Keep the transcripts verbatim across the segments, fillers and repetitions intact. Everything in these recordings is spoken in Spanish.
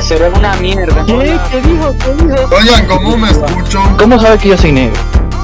cerebro es una mierda. ¿Qué? ¿Qué dijo? ¿Qué dijo? Oigan, ¿cómo me escucho? ¿Cómo sabe que yo soy negro?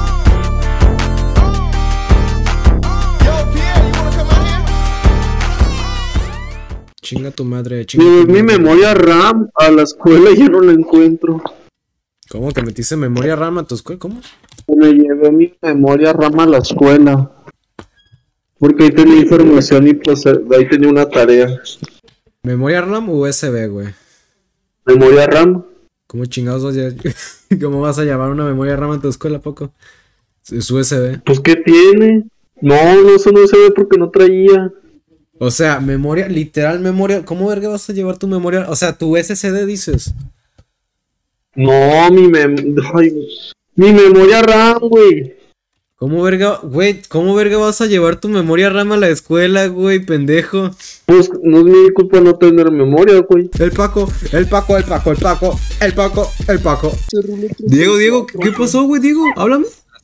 Chinga tu madre, chinga Mi, tu mi madre. memoria RAM a la escuela ya no la encuentro. ¿Cómo que metiste memoria RAM a tu escuela? ¿Cómo? Me llevé mi memoria RAM a la escuela. Porque ahí tenía información y pues ahí tenía una tarea. ¿Memoria RAM o U S B, güey? Memoria RAM. ¿Cómo chingados vas a... ¿Cómo vas a llevar una memoria RAM a tu escuela, poco? Es U S B. Pues ¿qué tiene? No, no, eso no se ve porque no traía. O sea, memoria, literal memoria. ¿Cómo verga vas a llevar tu memoria? O sea, tu S S D dices. No, mi mem... Ay, mi memoria RAM, güey. ¿Cómo verga, güey? ¿Cómo verga vas a llevar tu memoria RAM a la escuela, güey, pendejo? Pues no es mi culpa no tener memoria, güey. El Paco, el Paco, el Paco, el Paco, el Paco, el Paco. Diego, Diego, ¿qué, qué pasó, güey, Diego? Háblame.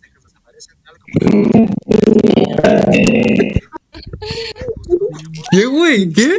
¿Qué, güey? ¿Qué?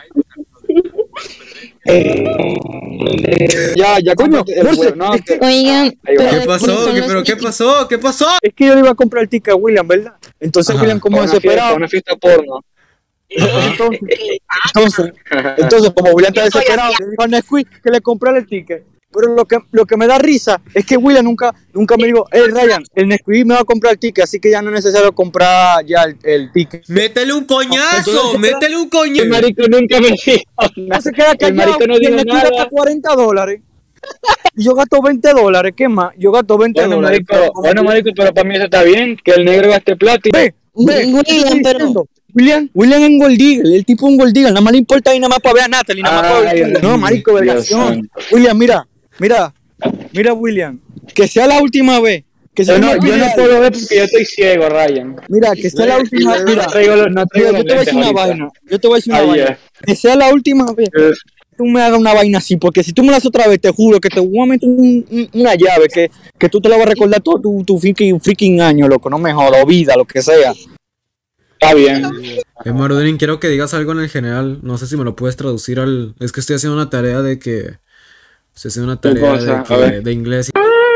Ya, ya, Coño, el Morse, no, es que- Oigan, Ahí va. ¿Qué pasó? ¿Qué, pero qué pasó? ¿Qué pasó? Es que yo le iba a comprar el ticket a William, ¿verdad? Entonces Ajá. William como Una fiesta, desesperado. una fiesta porno. Entonces, entonces, entonces, como William está desesperado, le dijo a Nesquik que le comprara el ticket. Pero lo que, lo que me da risa es que William nunca, nunca me dijo, hey Ryan, el Nesquik me va a comprar el ticket, así que ya no es necesario comprar ya el, el ticket. ¡Métele un coñazo! Entonces, ¡Métele un El coñazo! marico nunca me dijo nada. No se queda El callado marico no y el dijo Nesquik nada. gasta cuarenta dólares. Y yo gasto veinte dólares, ¿qué más? Yo gasto veinte Bueno, dólares. marico, bueno, marico, pero para mí eso está bien, que el negro gaste plata y... Ve, ve, William, ¿qué estoy pero- diciendo? William, William es un Gold Digger, el tipo es un Gold Digger, nada más le importa ahí nada más para ver a Natalie, nada más para Ay, ver. No, Dios marico, mío, vergación. santo. William, mira, mira, mira, William, que sea la última vez. Que sea Yo no, una yo no final. puedo ver porque yo estoy ciego, Ryan. Mira, que sea la última vez. Mira, No traigo los, no traigo mira, yo los te voy a lentes decir una ahorita. vaina. Yo te voy a decir una Ahí vaina. Que sea la última vez. Eh. Tú me hagas una vaina así, porque si tú me la haces otra vez, te juro que te voy a meter un- un- una llave que, que tú te la vas a recordar todo tu, tu freaking, freaking año, loco, no me jodas, o vida, lo que sea. Está bien. Eh, Marudin, quiero que digas algo en el general. No sé si me lo puedes traducir al... Es que estoy haciendo una tarea de que... Estoy haciendo una tarea cosa? de, A que- ver. de inglés.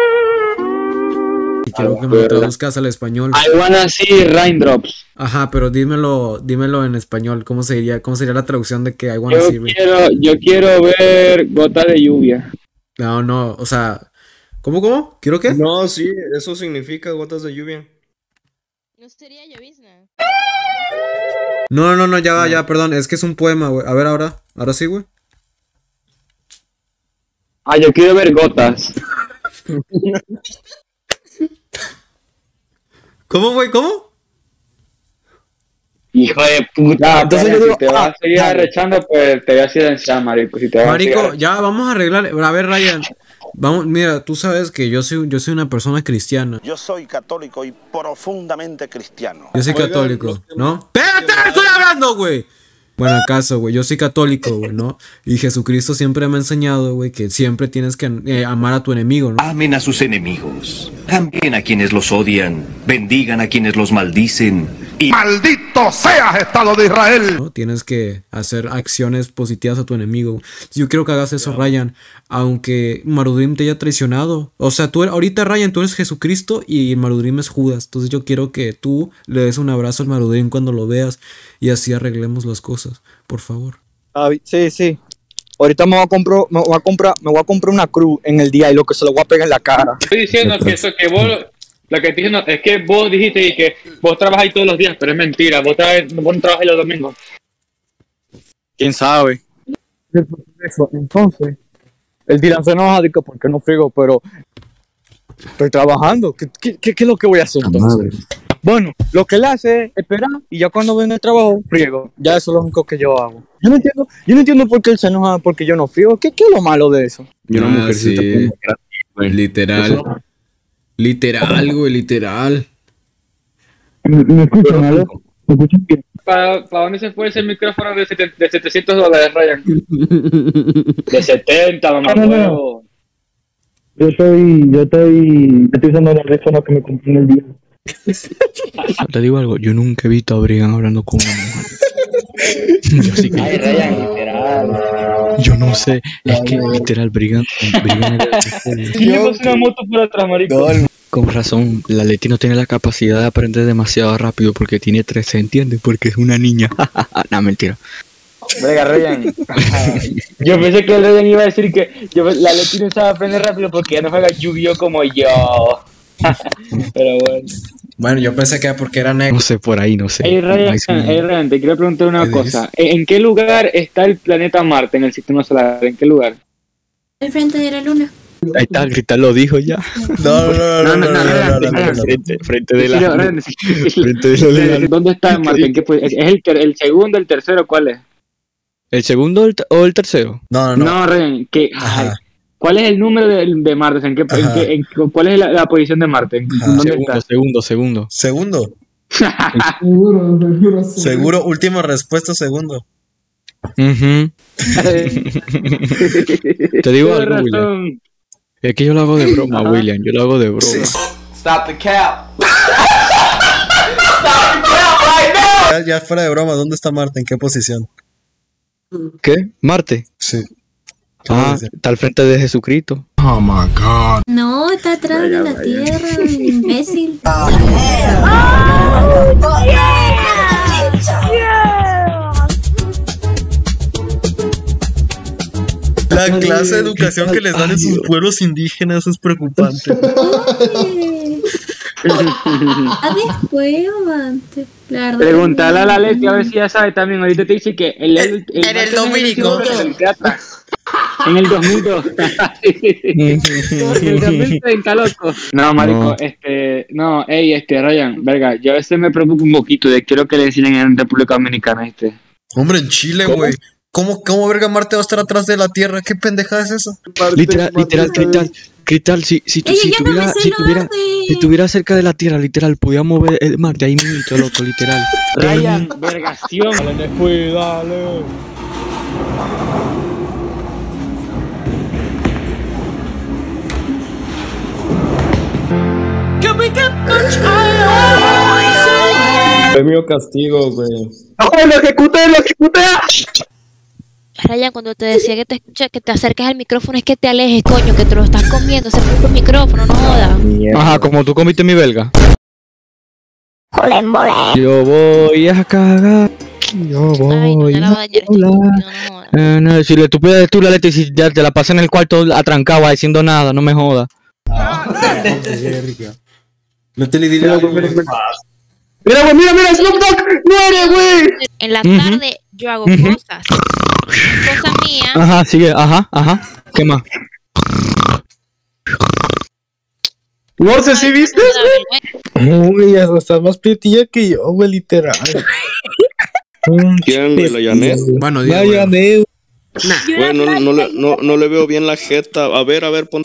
Y quiero que me lo verga. traduzcas al español. I wanna see raindrops. Ajá, pero dímelo, dímelo en español. ¿Cómo sería, cómo sería la traducción de que I wanna Yo see rain? quiero, yo quiero ver gotas de lluvia. No, no, o sea... ¿Cómo, cómo? ¿Quiero qué? No, sí, eso significa gotas de lluvia. No sería llovizna. No, no, no, no, ya, ya, perdón. Es que es un poema, güey. A ver, ahora. Ahora sí, güey. Ah, yo quiero ver gotas. ¿Cómo, güey? ¿Cómo? Hijo de puta. Entonces Karen, yo digo, si te vas ah, a seguir dale. arrechando, pues te voy a silenciar, marico. Si te vas a Marico, seguir- ya vamos a arreglar. A ver, Ryan. Vamos, mira, tú sabes que yo soy, yo soy una persona cristiana. Yo soy católico y profundamente cristiano. Yo soy Oigan, católico, los que- ¿no? ¡Espérate, estoy hablando, güey! Bueno, acaso, güey, yo soy católico, güey, ¿no? Y Jesucristo siempre me ha enseñado, güey, que siempre tienes que eh, amar a tu enemigo, ¿no? Amen a sus enemigos, amen a quienes los odian, bendigan a quienes los maldicen y ¡Maldito seas, Estado de Israel! ¿no? Tienes que hacer acciones positivas a tu enemigo. Yo quiero que hagas eso, Ryan, aunque Marudrim te haya traicionado. O sea, tú ahorita, Ryan, tú eres Jesucristo y Marudrim es Judas. Entonces yo quiero que tú le des un abrazo al Marudrim cuando lo veas y así arreglemos las cosas, por favor. Ah, sí, sí. Ahorita me voy a comprar, me voy a comprar, me voy a comprar una cruz en el día y lo que se lo voy a pegar en la cara. Estoy diciendo que eso que vos, lo que estoy diciendo es que vos dijiste que vos trabajáis todos los días, pero es mentira, vos, tra vos no trabajáis los domingos. ¿Quién sabe? Eso, entonces, el Dylan se enoja de que porque no frigo, pero estoy trabajando. ¿Qué, qué, qué, qué es lo que voy a hacer entonces? Bueno, lo que él hace es esperar y ya cuando venga el trabajo, friego. Ya eso es lo único que yo hago. Yo no entiendo, yo no entiendo por qué él se enoja porque yo no friego. ¿Qué, qué es lo malo de eso? Y una mujer sí. Literal. Literal, güey, literal. ¿Me escuchan, ¿no? ¿Me escuchan bien? ¿Para pa dónde se fue ese micrófono de, sete- de setecientos dólares, Ryan? De setenta, mamá. No, no, no. huevo. Yo estoy, yo estoy, estoy usando el teléfono que me compré en el día. Te digo algo, yo nunca he visto a Brian hablando con una mujer. Yo sí que Ay, Ryan, literal. yo no No sé, es que literal, Brigan. Brigan era el- ¿Quién le pasó una moto por atrás, marico? Con razón, la Leti no tiene la capacidad de aprender demasiado rápido porque tiene trece, ¿entiendes? Porque es una niña. No, mentira. Venga, Ryan. Yo pensé que el Ryan iba a decir que yo, la Leti no sabe aprender rápido porque ya no juega Yu-Gi-Oh como yo. Pero bueno. Bueno, yo pensé que era porque era negro. No sé, por ahí, no sé. Hey Ryan, Ahí sí me- hey, Ryan, te quiero preguntar una ¿Qué cosa. ¿En qué lugar está el planeta Marte en el sistema solar? ¿En qué lugar? Al frente de la luna. Ahí está, Cristal lo dijo ya. No, no, no, no, no, no, no, no, no, no. Frente, frente de la. Sí, Ryan, sí, sí, sí. Frente de la. ¿Dónde está Marte? ¿En qué pu- ¿Es el, ter- el segundo, el tercero? ¿Cuál es? ¿El segundo o el, te- o el tercero? No, No, no, no. Ryan, ¿qué? Ay, Ajá. ¿cuál es el número de, de Marte? O sea, ¿en qué, en Ajá. qué- en qué- ¿Cuál es la, la posición de Marte? ¿En Ajá. ¿Dónde Segundo, está? segundo, segundo. Segundo. Seguro, seguro, sí. Seguro, última respuesta, segundo. Ujú. Te digo Tienes algo, William. razón. Es que yo lo hago de broma, Ajá. William. Yo lo hago de broma. Stop the cap. Ya, ya fuera de broma, ¿dónde está Marte? ¿En qué posición? ¿Qué? ¿Marte? Sí. Ah, está al frente de Jesucristo. Oh my god. No, está atrás de la tierra, imbécil. La clase de educación que les dan en sus pueblos indígenas es preocupante. A después, amante. La verdad. Pregúntale a la Leti a ver si ya sabe también. Ahorita te dice que el, el, el, En el Marte no es Dominico. el segundo, el que atrás. En el dos mil dos. En el dos mil treinta, loco. No, marico, No. este, no, ey, este, Ryan, verga, yo a veces me preocupo un poquito de quiero que le enseñen en República Dominicana, este. Hombre, en Chile, güey. ¿Cómo, ¿Cómo verga Marte va a estar atrás de la Tierra? ¿Qué pendejada es esa? Literal, literal, Cristal. Cristal, si, si, tu- Ey, si yo no me tuviera, sé si lo tuviera, de- si estuviera cerca de la Tierra, literal, podía mover el Marte ahí mismo, loco, literal. Ryan, vergación. Descuídale. Premio castigo, güey. ¡Oh, lo ejecuté, lo ejecuté! Ryan, cuando te decía que te escucha, que te acerques al micrófono, es que te alejes, coño, que te lo estás comiendo. Se puso el micrófono, no jodas. Ajá, como tú comiste mi belga. Yo voy a cagar. Yo Ay, no, voy ya la a va a dañar este volar. estúpido, no jodas. Eh, no, si le tú pides tú la letra y si ya te la pasas en el cuarto atrancado diciendo nada, no me jodas. No te le diré. Mira, güey, mira, mira, Snoop Dogg, muere, güey. En la Ujú. tarde yo hago Ujú. cosas. Cosa mía. Ajá, sigue, ajá, ajá. ¿Qué más? Morse, ¿sí viste? Uy, hasta estás más pietilla que yo, güey, literal. ¿Quién, güey? ¿La Janet? Bueno, La Diego. Janet. Güey, no, no, le, no, no le veo bien la jeta. A ver, a ver, ponte.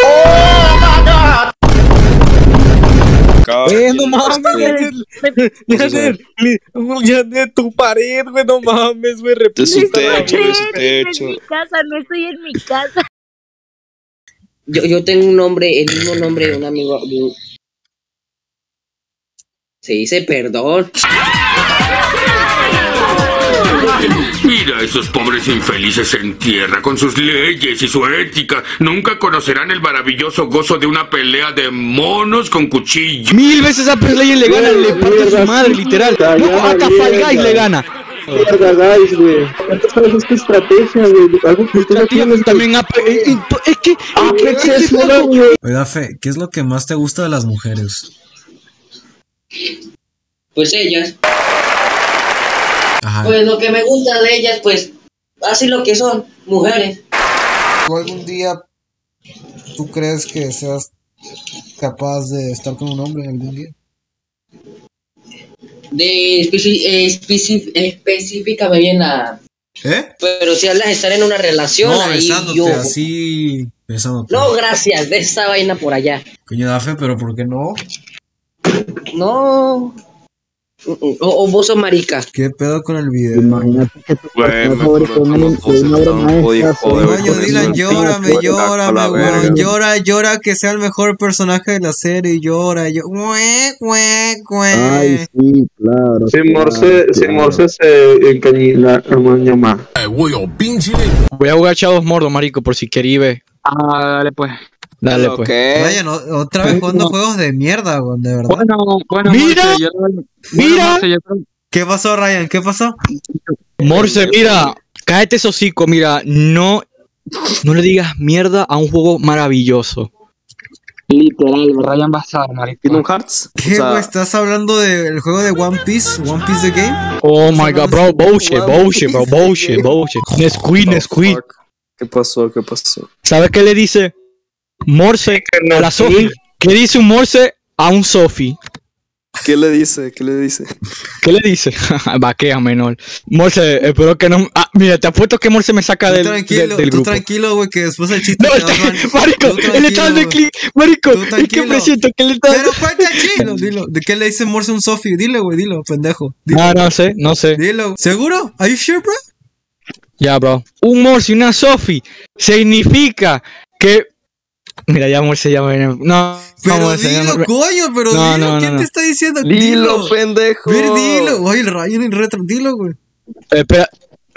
Cada Eh, quien, no mames, este, Janet. Janet, Janet, tu pared, güey, no mames, güey. De su repite. techo, de su techo. casa, no estoy en mi casa. Yo, yo tengo un nombre, el mismo nombre de un amigo. de un- Se dice perdón. Mira a esos pobres infelices en tierra, con sus leyes y su ética. Nunca conocerán el maravilloso gozo de una pelea de monos con cuchillo. Mil veces a Presley le gana, le parte a su madre, literal. No, hasta Fall Guys le gana. Mierda, guys, güey. ¿Cuántas veces es tu estrategia, güey? Algo que tú no tienes. También Ape- eh, eh, es que Apex es una, güey. Oiga, Fe, ¿qué es lo que más te gusta de las mujeres? Pues ellas. Ajá. Pues lo que me gusta de ellas, pues, así lo que son, mujeres. ¿Tú algún día, tú crees que seas capaz de estar con un hombre algún día? De especi- eh, especi- específicame bien la. ¿Eh? Pero si hablas de estar en una relación, No, ahí besándote, yo. así. Besándote. No, gracias, de esta vaina por allá. Coño, Dafe, pero ¿por qué no? No. O, o vos sos marica. ¿Qué pedo con el video? Imagínate que tu Güey, me favorito acuerdo en que el los dos en una obra estaban maestra, jodidos, sí. joder, Coño, con Dylan, eso. llórame, Con la llórame, verga. weón. Llora, llora que sea el mejor personaje de la serie. Llora, yo. Cue, cue, cue. Ay, sí, claro. Si claro, Morse, si claro. Morse se encañila, llama. Voy a jugar Shadow of Mordor, marico, por si querí ver. Ah, dale pues. Dale, pues. Vaya, no, otra vez jugando juegos de mierda, weón, de verdad. Bueno, bueno, ¡Mira! Morse, yo- ¡Mira! bueno, Morse, yo creo- ¿Qué pasó, Ryan? ¿Qué pasó? Morse, mira, cállate ese hocico, mira, no, no le digas mierda a un juego maravilloso. Literal, Ryan Bazar, marico. Kingdom Hearts. ¿Qué, güey? ¿Estás hablando del juego de One Piece? ¿One Piece the Game? Oh my god, bro, bullshit, bullshit, bro, bullshit, bullshit. Nesquid, Nesquid. ¿Qué pasó? ¿Qué pasó? ¿Sabes qué le dice Morse a la Sophie? ¿Qué dice un Morse a un Sophie? ¿Qué le dice? ¿Qué le dice? ¿Qué le dice? Vaquea, menor. Morse, espero que no. Ah, mira, te apuesto que Morse me saca Tú del, tranquilo, del, del tú grupo. tranquilo, güey, que después el chiste No, te va a dar- marico, Tú él está dando tranquilo, clic. Marico, Tú es que tranquilo. presiento que él está. Pero cuenta chilo, dilo. ¿De qué le dice Morse a un Sophie? Dile, güey, dilo, pendejo. Dilo. Ah, no sé, no sé. Dilo. ¿Seguro? ¿Are you sure, bro? Ya, bro. Un Morse y una Sophie significa que. Mira, ya Morse ya me. No, Pero vamos a dilo, coño, pero No, dilo. no, no, ¿Quién no. te está diciendo? Dilo, pendejo. Ver, dilo. Oye, el Ryan el retro, dilo, güey. Espera.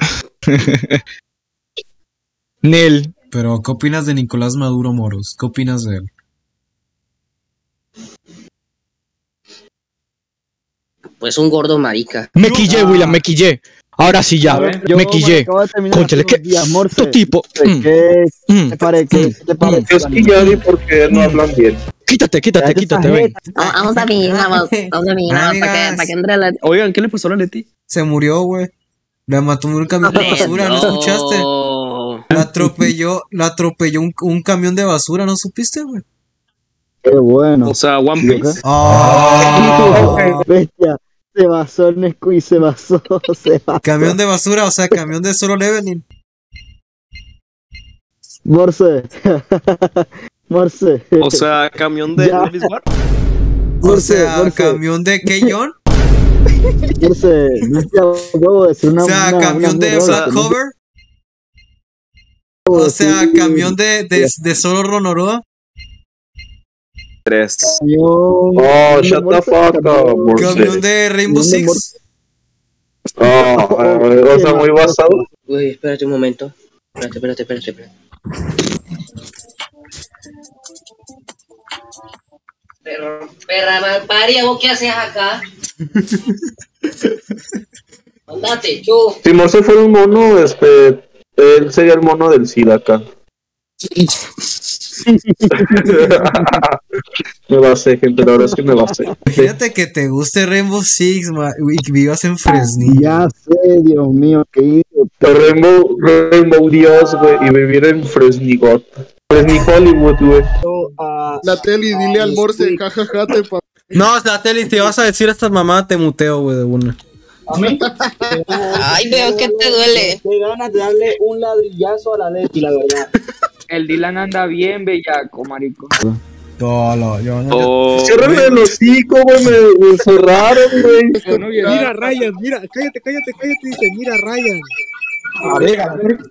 Nel. Pero, ¿qué opinas de Nicolás Maduro Moros? ¿Qué opinas de él? Pues un gordo marica. Me quillé, William, me quillé. Ahora sí ya, A ver, yo me quillé. acabo de terminar Cónchale, hace ¿qué? unos días, Morse. Tu tipo. Mm, ¿Qué mm, te parece? ¿Qué te parece? Es que ya vi porque no hablan bien. Quítate, quítate, Cállate quítate, esa ven. jeta. Vamos a mí, vamos, vamos a mí, para que, Amigas. para que entre la... Oigan, ¿qué le pasó a la Leti? Se murió, güey. La mató un camión de basura, ¿no escuchaste? No. La atropelló, la atropelló un, un camión de basura, ¿no supiste, güey? Qué bueno. O sea, One Piece. Ah, Bestia. Se basó en Nesquik, se basó, se basó. camión de basura, o sea, camión de solo leveling. Morse. Morse. O sea, camión de Ya. Elvis War. O Morse, sea, Morse. camión de Keyon. Morse. No te huevo decir una O sea, una- camión una de mierda. Black Cover. O sea, Sí. camión de, de, de solo Ronoroa. Tres. Camión- Oh, camión de shut the Morse, fuck up, camión- Morse. Camión de Rainbow Camión de Six. Oh, o sea, muy basado. Uy, espérate un momento. Espérate, espérate, espérate, espérate. Pero, perra malparia, ¿vos qué haces acá? Andate, yo. Si Morse fuera un mono, este, él sería el mono del SIDA acá. Me basé, gente, la verdad es que me basé. Fíjate que te guste Rainbow Six ma, y que vivas en Fresnillo. Ya sé, Dios mío, qué idiota. Rainbow, Rainbow Dios, güey, y vivir en Fresnigot. Fresni Hollywood, güey. La tele, dile al Morse, jajaja, te pa- No, Satélite, si vas a decir a esta mamá, te muteo, güey, de una. Ay, veo que te duele. Qué ganas de darle un ladrillazo a la Leti, la verdad. El Dylan anda bien bellaco, marico. No, no, yo no. Oh, Ciérrame el hocico, güey, me, me cerraron, güey. Mira, Ryan, mira, cállate, cállate, cállate, dice, mira, Ryan. A ver, a ver.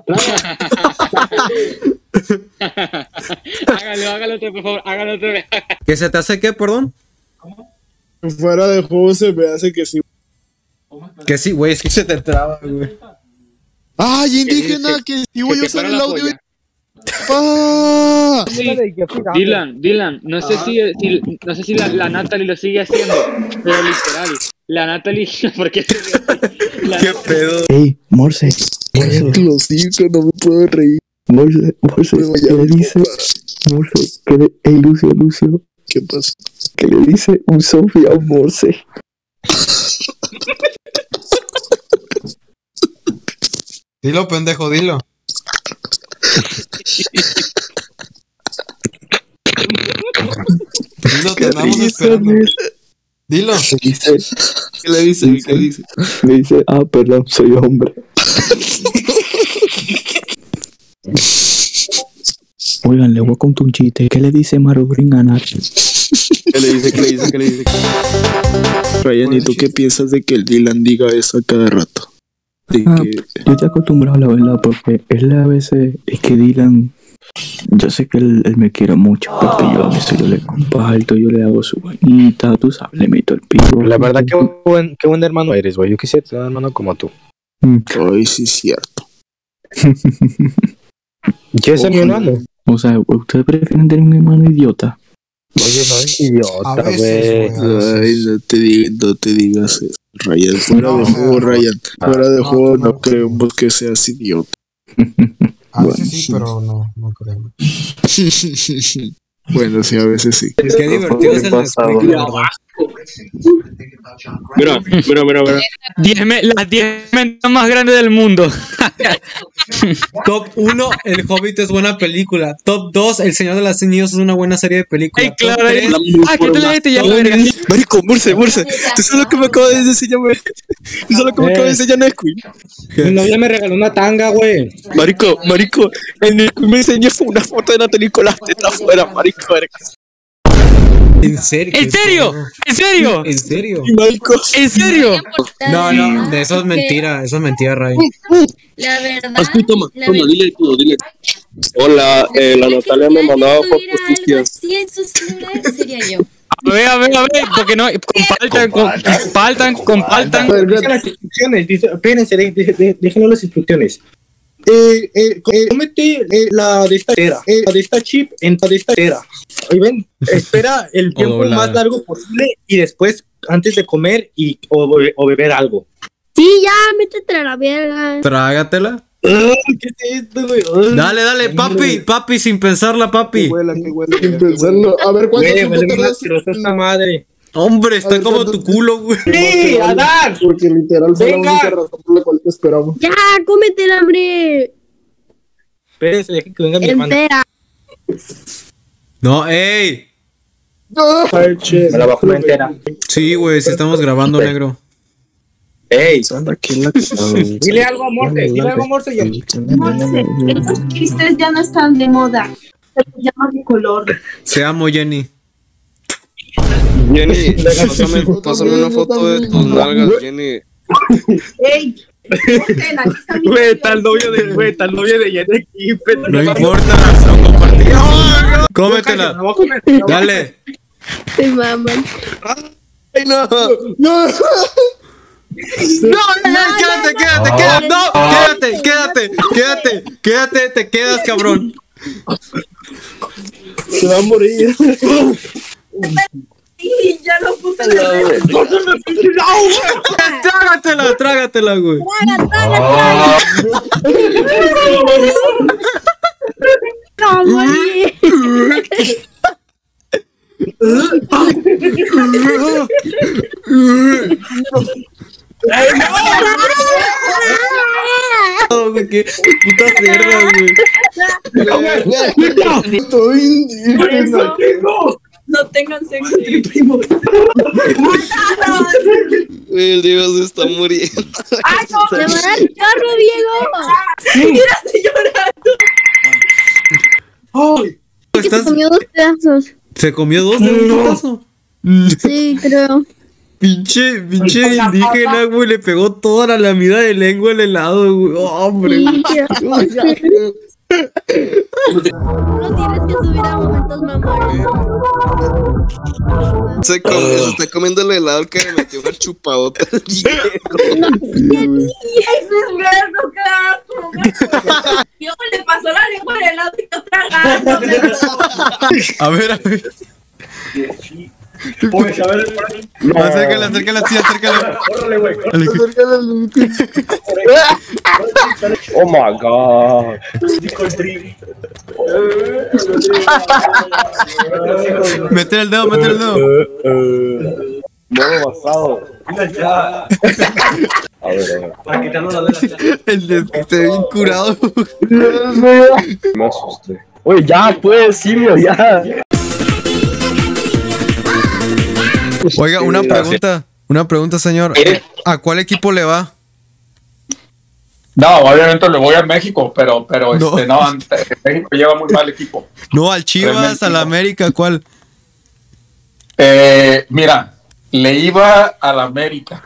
Hágalo, hágalo otro, por favor, hágalo otro. ¿Qué se te hace qué, perdón? Fuera de juego se me hace que sí. Que sí, güey, es que se te traba, güey. ¡Ay, indígena! Que si voy a te usar para el la audio. polla. ¡Ah! Dylan, Dylan, no sé si, si no sé si la, la Natalie lo sigue haciendo, pero literal, la Natalie, ¿por qué se ríe así? La ¿Qué pedo? Ey, Morse. Cállate los cinco, no me puedo reír. Morse, Morse, ¿qué le dice? Morse, ¿qué le... Ey, Lucio, Lucio. ¿Qué pasa? ¿Qué le dice un Sofía a un Morse? Dilo, pendejo, dilo. Dilo, te andamos esperando. Dilo. Dice, ¿Qué le dice? ¿Qué le dice? me dice, ah, perdón, soy hombre. Oigan, le voy a contar un chiste. ¿Qué le dice Marudrin a Nacho? ¿Qué le dice? ¿Qué le dice? ¿Qué le dice? Ryan, ¿y tú qué piensas de que el Dylan diga eso a cada rato? De Ah, que... yo estoy acostumbrado a la verdad porque él a veces es que Dylan, yo sé que él, él me quiere mucho porque yo a veces yo le comparto, yo le hago su vainita, tú sabes, le meto el pico. La verdad que buen, qué buen hermano eres, güey. Yo quisiera tener un hermano como tú. Ay, sí es cierto. ¿Quieres ser mi hermano? O sea, ¿ustedes prefieren tener un hermano idiota? Oye, no es idiota, güey. Ay, no te, digas, no te digas eso, Ryan. Fuera de juego, Ryan. Fuera de juego, no creemos que seas idiota. A veces sí, pero no, no creo. Bueno, sí, a veces sí. Qué divertido es el Nesquik, la verdad. Mira, mira, mira, mira. Diez me- las diez mentes más grandes del mundo. Top uno, El Hobbit es buena película. Top dos, El Señor de los Anillos es una buena serie de películas. Ay, claro, Top ay, tres, ah, ¿qué tal la gente ya Top la verga? Marico, Murce, Murce. Tú sabes lo que me acabo de enseñar, güey. Tú sabes lo que me acabo de enseñar, Nesquik. Mi novia me regaló una tanga, güey. Marico, marico. El Nesquik me enseñó una foto de Natalie con las tetas afuera, marico. ¿En serio? ¿En serio? ¿En serio? ¿En serio? Marico. ¿En serio? No, no, de eso es mentira, eso es mentira, Ray. La verdad. Así, toma, la toma, verdad- dile tú, dile. Hola, eh, la Natalia me mandaba Si tuviera fotos algo sucias. así en su celular, sería yo. A ver, a ver, a ver, porque no, compartan, compartan, compartan. Dice las instrucciones, dice, espérense, de- de- de- déjenos las instrucciones. Eh, eh, eh, cómete eh, la de esta era, eh, la de esta chip en la de esta era. Ahí ven, espera el tiempo doblada. más largo posible y después, antes de comer y o, o beber algo. Sí, ya, métete a la verga. Trágatela. Ah, ¿qué es esto, güey? Ah. Dale, dale, papi, papi, sin pensarla, papi. Sin pensarlo. A ver, ¿cuánto Güey, tiempo huele bien tardas? asqueroso esta madre. Hombre, está como tu culo, güey. ¡Sí, Adán! Porque literal fue la Venga. única razón por la cual te esperamos. Ya, cómete la hambre. Espérense, dejen que venga mi hermana. Entera. No, ey. Me la voy a comer entera. Sí, güey, si estamos grabando, negro. ¡Ey! Dile Dile algo a Morse, dile algo a Morse. y- Monse, esos chistes ya no están de moda. Se llaman de color. Te amo, Jenny. Jenny, pásame, pásame una foto de tus nalgas, Jenny. ¡Ey! Monten, aquí está mi Güey, está el novio de, güey, está el novio de Jenny aquí. pero No no- importa, son compartidas. Cómetela. Me voy a comer, me voy a Dale. Te maman. Ay, no. No, No. no, quédate, quédate, quédate. No, quédate, quédate, quédate, quédate, te quedas, cabrón. Se va a morir. Y ya no puse la red. Trágatela, trágatela, güey. Traga, traga, traga. No, morí. No, güey, qué puta cerda, güey. Estoy indígena. No tengan sexo entre primos. El Diego se está muriendo. ¡Ay, no! ¡Te va a dar chorro, Diego! ¡Mira, estoy llorando! Que se Estás- comió dos pedazos. ¿Se comió dos de un putazo? Sí, creo. Pinche, pinche indígena, güey, le pegó toda la lamida de lengua al helado, güey. Oh, hombre. Sí, no tienes que subir a momentos mamones. Se, come, se está comiendo el helado que le metió una chupadota al Diego. ¡Eso es verlo, carajo! Yo le pasó la lengua al helado y yo tragando. A ver, a ver. Pues, a ver. Acércala, acércala, sí, acércala. Córrele, güey. Dale. Oh my god. Mete el dedo, mete el dedo. Modo basado. Ya. A ver, a ver. Para quitarnos la de El de que esté bien curado. Me asusté. Oye, ya, pues, simio, ya. Oiga, una pregunta. Una pregunta, señor. ¿A cuál equipo le va? No, obviamente le voy a México, pero, pero No. este, no, México lleva muy mal equipo. No, al Chivas, Realmente al no. América, ¿cuál? Eh, mira, le iba al América.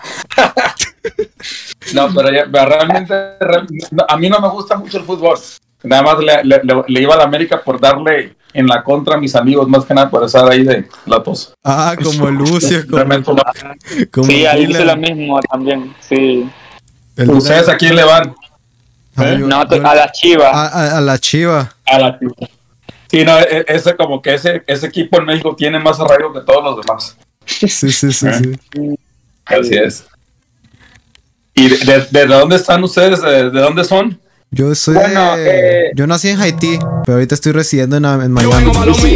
No, pero ya, realmente, realmente, no, a mí no me gusta mucho el fútbol. Nada más le, le, le, le iba al América por darle en la contra a mis amigos, más que nada por estar ahí de la tos. Ah, como el Lucio, como, como Sí, ahí Dylan. hice lo mismo también, sí. El ¿Ustedes a quién le van? Ah, yo- No, yo- a la Chiva. A, a- a la Chiva. A la Chiva. Sí, no, e- ese como que ese, ese equipo en México tiene más arraigo que todos los demás. Sí, sí, sí, sí. Así es. ¿Y de, de, de dónde están ustedes? ¿De, de dónde son? Yo soy Bueno, de- eh, Yo nací en Haití, pero ahorita estoy residiendo en, en Miami.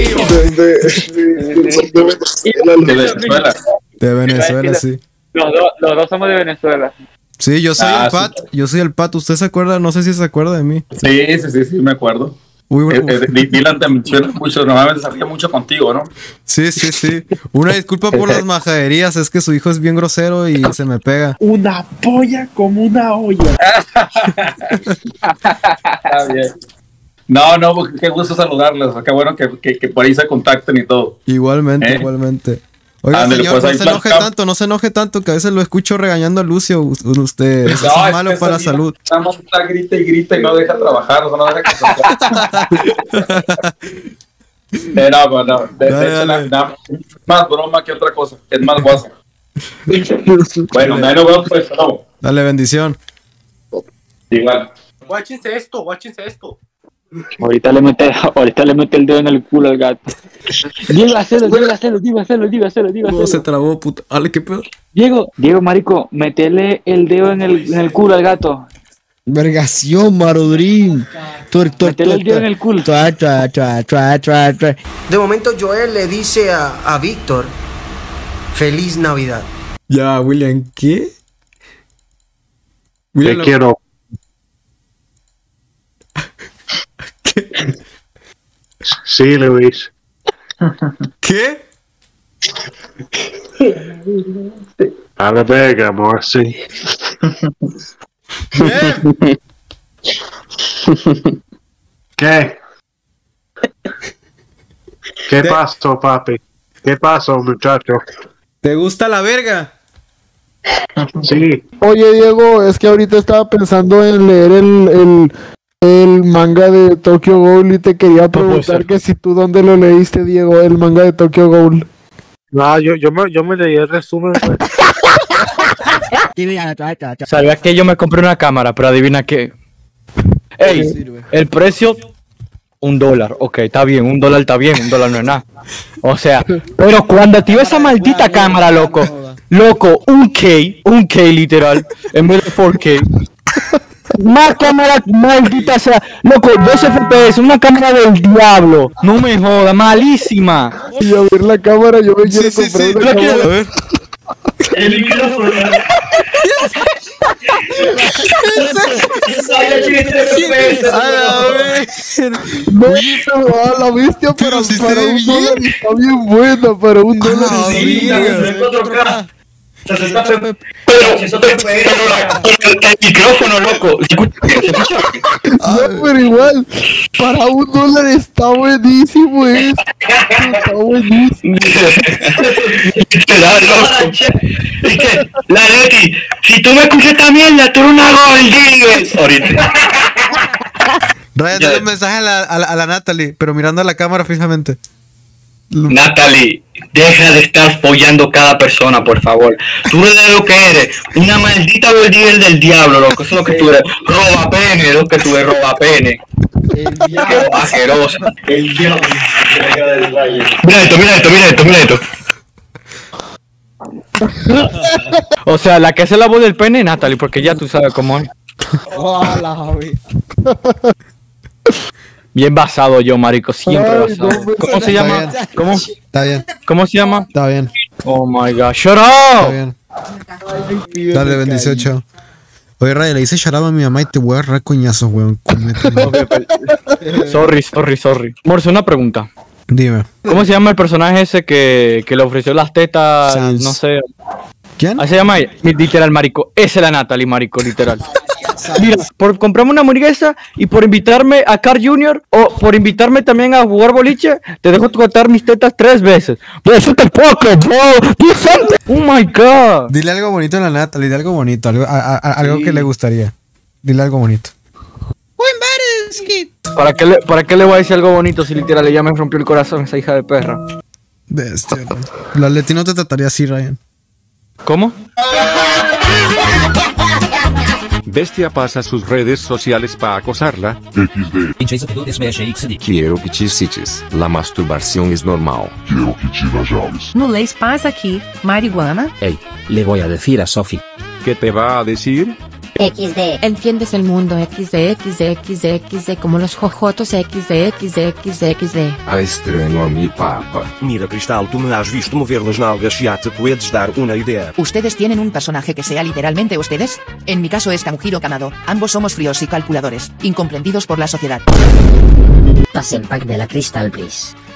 De Venezuela. De Venezuela, sí. Los, dos, los dos somos de Venezuela. Sí, yo soy Ah, el Pat. Yo soy el Pat. ¿Usted se acuerda? No sé si se acuerda de mí. Sí, sí, sí, sí, me acuerdo. Uy, Eh, eh, D- Dylan te menciona mucho, normalmente se ríe mucho contigo, ¿no? Sí, sí, sí. Una disculpa por las majaderías, es que su hijo es bien grosero y se me pega. Una polla como una olla. Está bien. No, no, porque qué gusto saludarles. Qué bueno que, que, que por ahí se contacten y todo. Igualmente, ¿Eh? igualmente. Oiga, Ándale, señor, pues, no ahí se enoje platicamos. tanto, no se enoje tanto, que a veces lo escucho regañando a Lucio. U- Usted, eso No, es es malo que para la ese salud. Nada más está grita y grita y no deja trabajar, o sea, no deja que se eh, no, pues, no, de, Dale, de hecho, dale. na- na- más broma que otra cosa, es más guasa. Bueno, ahí nos vemos, pues, no, Dale, bendición. igual. Guáchense esto, guáchense esto. Ahorita le mete, ahorita le mete el dedo en el culo al gato. Diego, hacelo, Diego, hacelo, Diego, hacelo, Diego, hacelo, Diego, No, se hacelo. trabó, puta. Ale, qué pedo. Diego, Diego, marico, metele el dedo en el, en el culo al gato. Vergación, Marudrín. Tuer, tuer, Metele el dedo en el culo. Tua, tua, tua, tua, tua, tua. De momento Joel le dice a, a Víctor, feliz Navidad. Ya, William, ¿qué? William, Te lo- quiero. Sí, Luis. ¿Qué? A la verga, amor, sí. ¿Qué? ¿Qué Te- pasó, papi? ¿Qué pasó, muchacho? ¿Te gusta la verga? Sí. Oye, Diego, es que ahorita estaba pensando en leer el, el, el manga de Tokyo Ghoul y te quería preguntar que si tú dónde lo leíste, Diego, el manga de Tokyo Ghoul. No, yo, yo, me, yo me leí el resumen, güey. ¿Sabías que yo me compré una cámara? Pero adivina qué. Ey, el precio, un dólar. Ok, está bien, un dólar está bien, un dólar no es nada. O sea, pero cuando activé esa maldita cámara, loco, loco, un K, un K literal, en vez de cuatro K. Más cámara maldita sea, loco, dos F P S, una cámara del diablo. No me joda, malísima. Y a ver la cámara, yo me quiero comprar una Yo quiero- cámara. A ver. El micrófono. No, pero a la bestia, para, si se para ve un bien. dólar está bien buena, para un dólar. Ah, sí. verga. Pero, el micrófono, loco. No, pero igual, para un dólar está buenísimo esto. Está buenísimo. La Leti, si tú me escuchas esta mierda, tú eres una gordinga. Ahorita. Ryan, dale un mensaje a la, a, la, a la Natalie, pero mirando a la cámara fijamente. Natalie, deja de estar follando cada persona, por favor. Tú eres lo que eres, una maldita gordinga del diablo, loco. Eso es lo que tú eres. Roba pene, es lo que tú eres, roba pene. Qué asquerosa. El diablo. Mira esto, mira esto, mira esto, mira esto. O sea, la que hace la voz del pene, Natalie, porque ya tú sabes cómo es. Hola, Javi. Bien basado yo, marico, siempre Ay, basado. no, me ¿Cómo se sale- llama? Está bien. ¿Cómo? Está bien, ¿Cómo se llama? está bien, Oh my god, shut está up. bien. Dale, bendición, chao. Oye, Ryan, le dice charaba a mi mamá y te voy a agarrar coñazos, weón. Sorry, sorry, sorry. Morse, una pregunta. Dime. ¿Cómo se llama el personaje ese que, que le ofreció las tetas? Sans. No sé. ¿Quién? Así se llama ella. Literal, marico. Esa es la Natalie, marico, literal. Mira, por comprarme una hamburguesa y por invitarme a Carl junior o por invitarme también a jugar boliche, te dejo cortar mis tetas tres veces. Pero eso tampoco, bro. Oh my god. Dile algo bonito a la Nata, dile algo bonito, algo, a- a- algo Sí. que le gustaría. Dile algo bonito. ¿Para qué, le, ¿Para qué le voy a decir algo bonito si literal ya me rompió el corazón esa hija de perra? Bestia, la Leti no te trataría así, Ryan. ¿Cómo? Bestia pasa sus redes sociales para acosarla. Quiero que te excites. La masturbación es normal. Quiero que te vayas. No leis pasa aquí, marihuana. Ey, le voy a decir a Sophie. ¿Qué te va a decir? equis de. Entiendes el mundo equis de, equis de, equis de, equis de, como los jojotos equis de, equis de, equis de, equis de. A estranho a mi papa. Mira, Cristal, tú me has visto mover las nalgas, ya te puedes dar una idea. ¿Ustedes tienen un personaje que sea literalmente ustedes? En mi caso es Tanjiro Kamado. Ambos somos fríos y calculadores, incomprendidos por la sociedad. Pase el pack de la Crystal, please.